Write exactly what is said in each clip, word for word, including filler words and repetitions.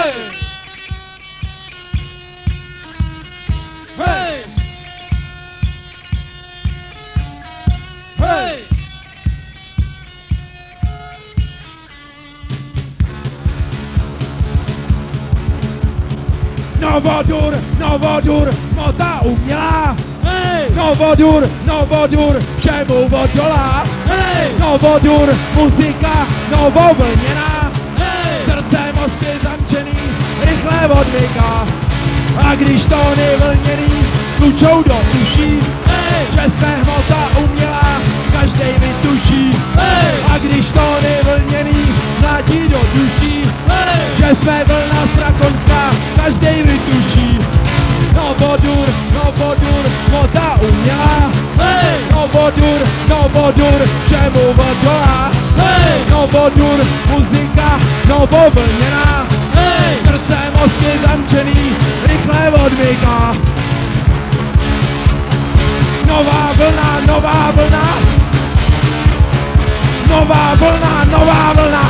hej! Hej! Hej! Novodur, Novodur, moda umělá. Hej! Novodur, Novodur, všemu odolá. Hej! Novodur, muzika novovlněná. Hej! Srdce mosty zamčený, rychle odmyká. A když tóny vlněný tlučou do uší, hej! Že jsme hmota umělá, každej vytuší. Hej! A když tóny vlněný zlatí do duší, hej! Že jsme vlna strakonská, každej vytuší. Novodur, Novodur, moda umělá. Hej! Novodur, Novodur, všemu odolá. Hej! Novodur, muzika novovlněná. Hej! Srdce mosty zamčený, rychle odmyká. Nová vlna, nová vlna. Nová vlna, nová vlna.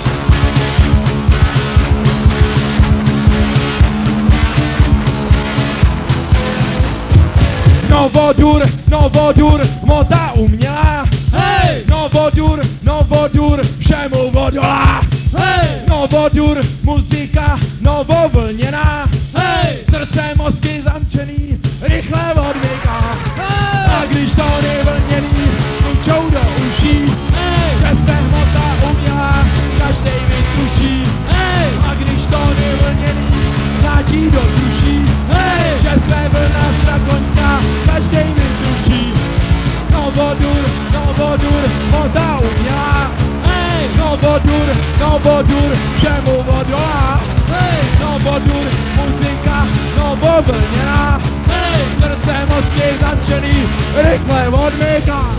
Novodur, Novodur, moda umělá. Hej! Novodur, Novodur, všemu odolá. Hej! Novodur, muzika novovlněná. Hej! Srdce mozky zamčený, rychle odmyká. Hej! A když tóny vlněný tlučou do uší, hej! Že jsme hmota umělá, každej vytuší. Hej! A když tóny vlněný zlatí do duší, hej! Že jsme vlna strakonská, každej vytuší. Novodur, Novodur, moda umělá. Hej! Novodur, Novodur, všemu odolá. Hej! Novodur, muzika novovlněná. Hej! Srdce mozky zamčený, rychle odmyká.